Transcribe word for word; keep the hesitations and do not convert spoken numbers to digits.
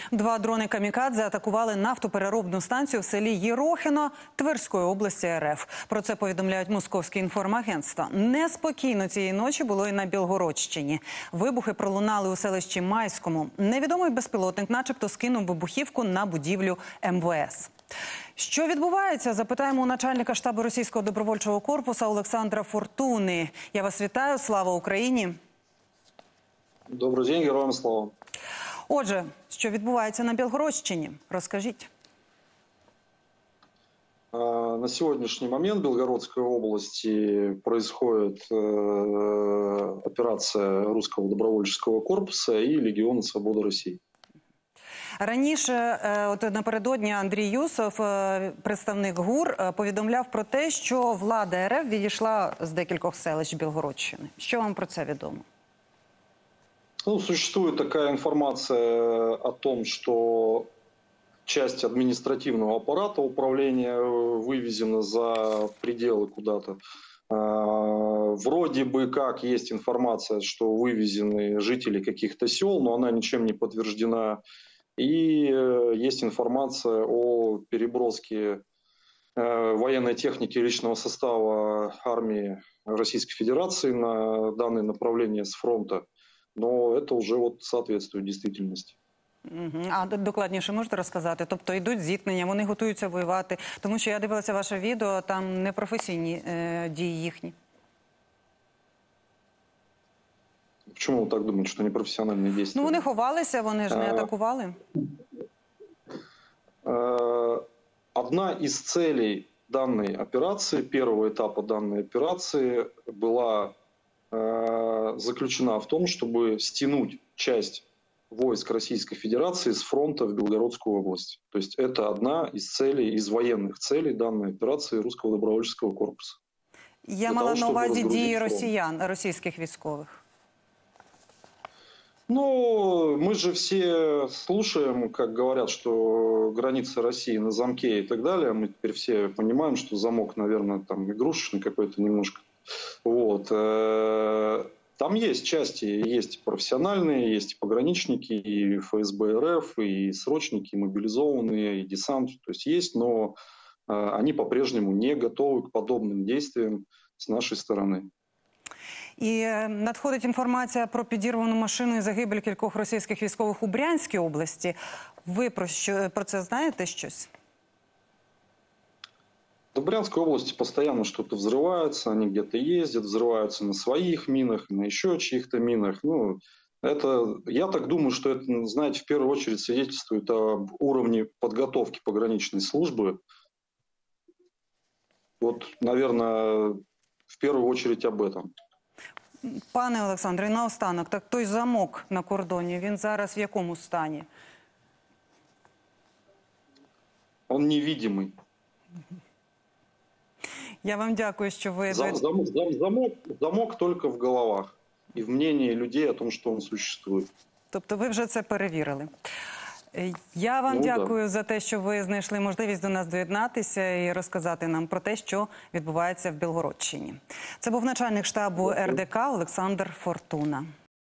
Два дрони «Камікадзе» атакували нафтопереробну станцію в селі Єрохино Тверської області РФ. Про це повідомляють московські інформагентства. Неспокійно цієї ночі було і на Білгородщині. Вибухи пролунали у селищі Майському. Невідомий безпілотник начебто скинув вибухівку на будівлю ем ве ес. Що відбувається? Запитаємо у начальника штабу російського добровольчого корпусу Олександра Фортуни. Я вас вітаю. Слава Україні! Добрий день, героям слава! Отже, що відбувається на Білгородщині? Розкажіть. На сегодняшний момент в Белгородской области происходит операция русского добровольческого корпуса и Легиона Свободы России. Раніше, от напередодні, Андрій Юсов, представник ГУР, повідомляв про те, що влада РФ відійшла з декількох селищ Білгородщини. Що вам про це відомо? Ну, существует такая информация о том, что часть административного аппарата управления вывезена за пределы куда-то. Вроде бы как есть информация, что вывезены жители каких-то сел, но она ничем не подтверждена. И есть информация о переброске военной техники и личного состава армии Российской Федерации на данное направление с фронта. Но это уже вот соответствует дійсності. Угу. А докладніше можете розказати? Тобто йдуть зіткнення, вони готуються воювати? Тому що я дивилася ваше відео, там непрофесійні е, дії їхні. Чому ви так думаєте, що непрофесіональні дії? Ну вони ховалися, вони ж не атакували. Одна из целей данной операции, первого этапа данной операции была заключена в том, чтобы стянуть часть войск Российской Федерации с фронта в Белгородскую область. То есть это одна из целей, из военных целей данной операции русского добровольческого корпуса. Я мала на увазі дії росіян, російських військових. Ну, мы же все слушаем, как говорят, что границы России на замке и так далее. Мы теперь все понимаем, что замок, наверное, там игрушечный какой-то немножко. Вот. Там есть части, есть профессиональные, есть пограничники, и эф эс бэ эр эф, и срочники, и мобилизованные, и десант. То есть есть, но они по-прежнему не готовы к подобным действиям с нашей стороны. І надходить інформація про підірвану машину і загибель кількох російських військових у Брянській області. Ви про, що, про це знаєте щось? В Брянской области постоянно что-то взрывается, они где-то ездят, взрываются на своих минах, на еще чьих-то минах. Ну, это, я так думаю, что это, знаете, в первую очередь свидетельствует об уровне подготовки пограничной службы. Вот, наверное, в первую очередь об этом. Пане Олександре, наостанок, так той замок на кордоні, він зараз в якому стані? Он невидимый. Я вам дякую, що ви... Зам, зам, зам, замок, замок только в головах и в мнении людей о том, что он существует. Тобто ви вже це перевірили. Я вам ну, дякую да. за те, що ви знайшли можливість до нас доєднатися і розказати нам про те, що відбувається в Білгородщині. Це був начальник штабу ер де ка Олександр Фортуна.